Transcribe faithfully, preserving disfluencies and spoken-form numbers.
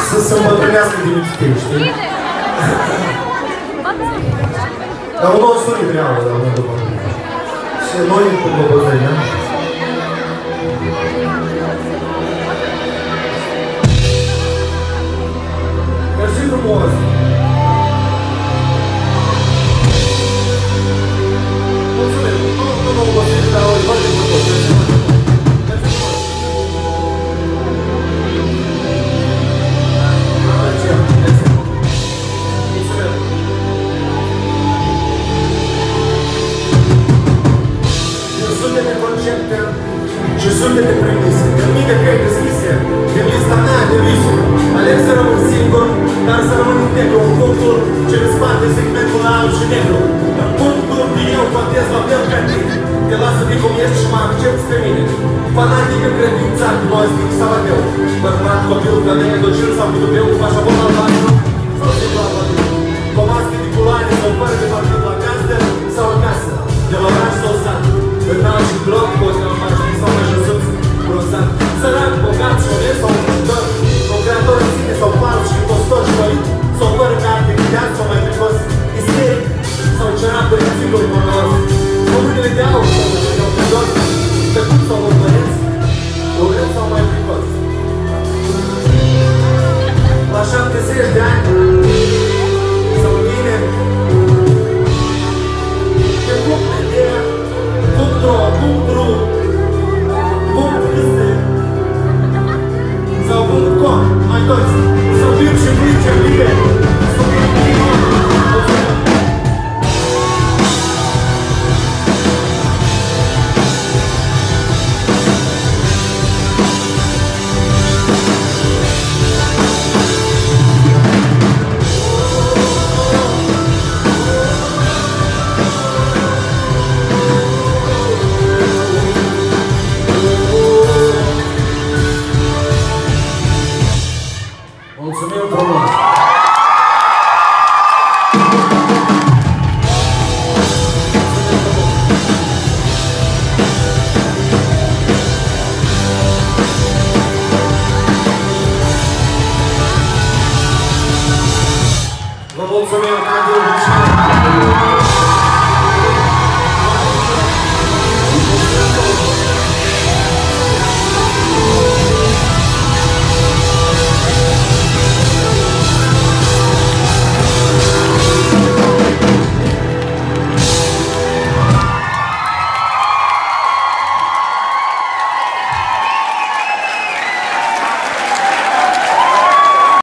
să se îmbătrânească din mițitiu, știi? Dar un nou sunit reală, dar unul după. Și noi cu băbăzăi, da? Mersi frumos! Mulțumim! Nu, nu mă obosiți, dar ori foarte frumos! Și sutele premise, de mine căi deschise, din lista mea de visuri. Aleg să rămân singur, dar să rămân integru în punctul ce desparte segmentul alb și negru. În punctul unde eu contez la fel ca tine. Te lasă de cum ești și mă accepți pe mine. Fanatic în credința, agnostic sau ateu. Bărbat, copil, femeie, docil sau cutubeu, cu pașaport albastru sau simplu albastru. Cu mască de culoare sau fără de partid la casă sau în casă. De la oraș sau sat. Înalt și bloc, poți la marșii sau mai jos, bronzat. Sărac, bogat și onest sau muncitor. Un creator în sine sau fals și impostor și dorit. Sau fără carte, ghideat sau mai fricos. Isteric sau cerat părinților monos. Omului de aur sau de un prezor. Tăcut sau urmăreț, urât sau mai fricos. La șaptezeci de ani sau bine te pup pe ideea Punct-ro, punct-ru, punct-este sau punct-com, mai toți, să fim și plice libe, să fim prima. Mulțumim frumos! Vă mulțumim, ca de obicei!